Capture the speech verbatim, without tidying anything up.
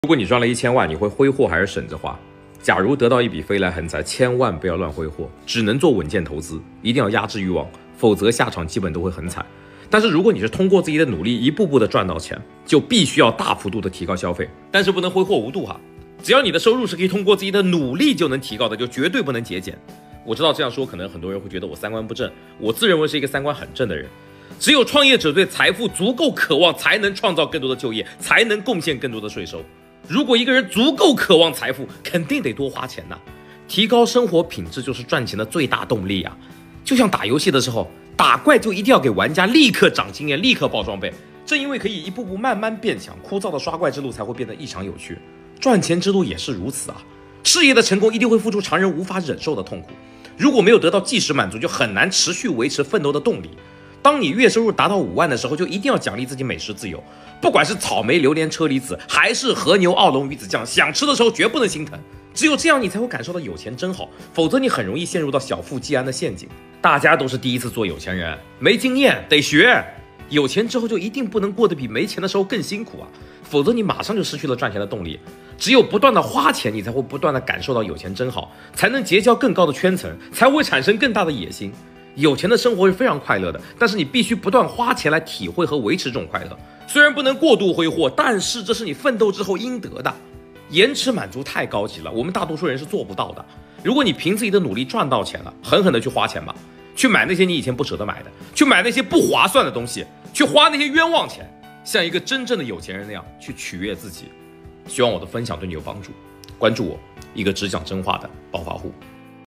如果你赚了一千万，你会挥霍还是省着花？假如得到一笔飞来横财，千万不要乱挥霍，只能做稳健投资，一定要压制欲望，否则下场基本都会很惨。但是如果你是通过自己的努力一步步的赚到钱，就必须要大幅度的提高消费，但是不能挥霍无度哈。只要你的收入是可以通过自己的努力就能提高的，就绝对不能节俭。我知道这样说可能很多人会觉得我三观不正，我自认为是一个三观很正的人。只有创业者对财富足够渴望，才能创造更多的就业，才能贡献更多的税收。如果一个人足够渴望财富，肯定得多花钱呐、啊。提高生活品质就是赚钱的最大动力啊！就像打游戏的时候，打怪就一定要给玩家立刻涨经验，立刻爆装备。正因为可以一步步慢慢变强，枯燥的刷怪之路才会变得异常有趣。赚钱之路也是如此啊！事业的成功一定会付出常人无法忍受的痛苦。如果没有得到即时满足，就很难持续维持奋斗的动力。当你月收入达到五万的时候，就一定要奖励自己美食自由，不管是草莓、榴莲、车厘子，还是和牛、奥龙鱼子酱，想吃的时候绝不能心疼。只有这样，你才会感受到有钱真好，否则你很容易陷入到小富即安的陷阱。大家都是第一次做有钱人，没经验得学。有钱之后就一定不能过得比没钱的时候更辛苦啊，否则你马上就失去了赚钱的动力。只有不断的花钱，你才会不断的感受到有钱真好，才能结交更高的圈层，才会产生更大的野心。有钱的生活是非常快乐的，但是你必须不断花钱来体会和维持这种快乐。虽然不能过度挥霍，但是这是你奋斗之后应得的。延迟满足太高级了，我们大多数人是做不到的。如果你凭自己的努力赚到钱了，狠狠的去花钱吧，去买那些你以前不舍得买的，去买那些不划算的东西，去花那些冤枉钱，像一个真正的有钱人那样去取悦自己。希望我的分享对你有帮助，关注我，一个只讲真话的暴发户。